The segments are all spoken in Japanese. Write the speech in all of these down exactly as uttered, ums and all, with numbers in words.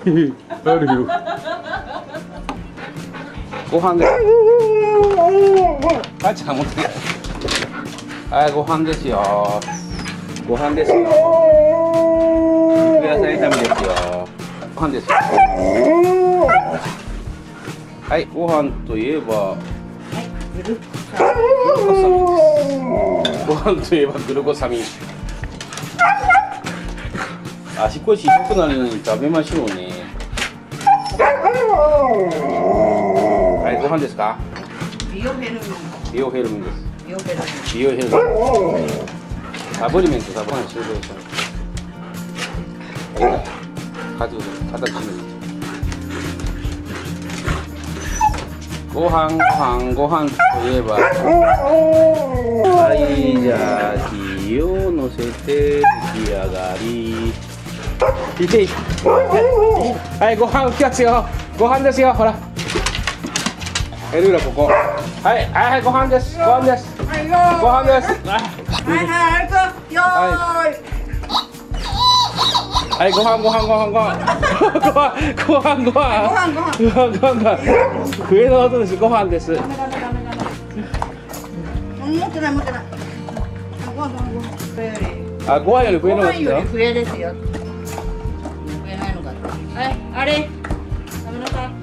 あるよ。ご飯です。あ、ちゃん持って。はい、ご飯ですよ。ご飯ですよ。肉野菜炒めですよ。ご飯ですよ。はい、ご飯といえば。グルコサミンです。ご飯といえばグルコサミン。足腰良くなるように食べましょうね。はい、ご飯ですか。 ビオフェルミン。 ビオフェルミンです。 ビオフェルミン。 ビオフェルミン。サプリメント、サプリメント終了した。はい、数、形に。ご飯、ご飯、ご飯といえば。はい、じゃあ、火を乗せて、出来上がり。いていて。はい、ご飯来ますよ。ご飯ですよ、ほら。エルーラここ。はい、はい、ご飯です。ご飯です。ご飯です。 はいはい、行く。よーい。 はい、ご飯、ご飯、ご飯、ご飯。ご飯、ご飯、ご飯。ご飯、ご飯。ご飯、ご飯。笛の音です。ご飯です。 ダメダメダメダメ。持ってない持ってない。ご飯ご飯ご飯。笛より。 あ、ご飯より笛の方がいいよ。 笛ですよ。笛ないのか。はい、あれ。食べなさい。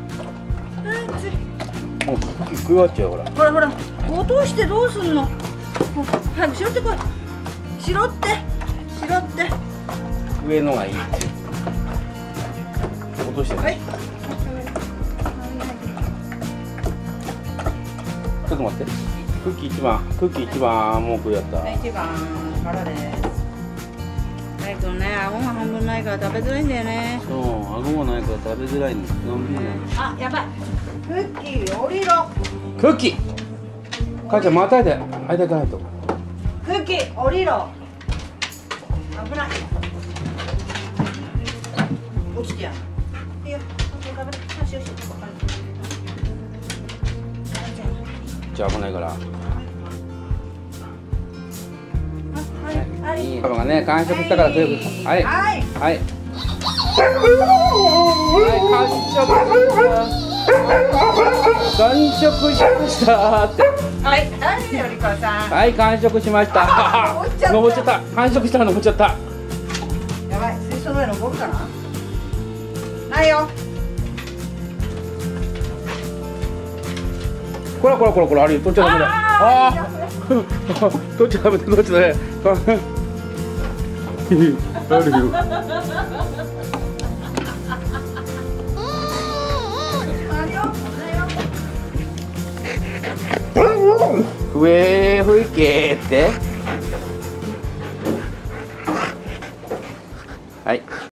もう食い終わっちゃうほら。 ほらほら、落としてどうすんの。早く拾ってこい。拾って、拾って。 上のがいいって。落としてね。 はい。 ちょっと待って。クッキー一番、クッキー一番もう食いやった。 一番からです。はい、このね、顎が半分ないから食べづらいんだよね。 そう、顎もないから食べづらいんです。のんびりない。 あ、やばい。クッキー降りろ。 クッキー。母ちゃん、またいで、間行かないと。 クッキー降りろ。危ない。落ちてやる。いいよ。食べて。よしよし。 じゃあ危ないから。 はい。 いいパパがね、完食したからということ。はい。 はい。 はい。はい、完食。完食しましたって。 はい。はい、よりこさん。 はい、完食しました。登っちゃった。完食したら登っちゃった。 やばい、水槽の上登るかな。ないよ。 こらこらこらこら、あれ、取っちゃダメだ。ああ。取っちゃダメだ、取っちゃダメ。あるよ。笛吹けって。はい。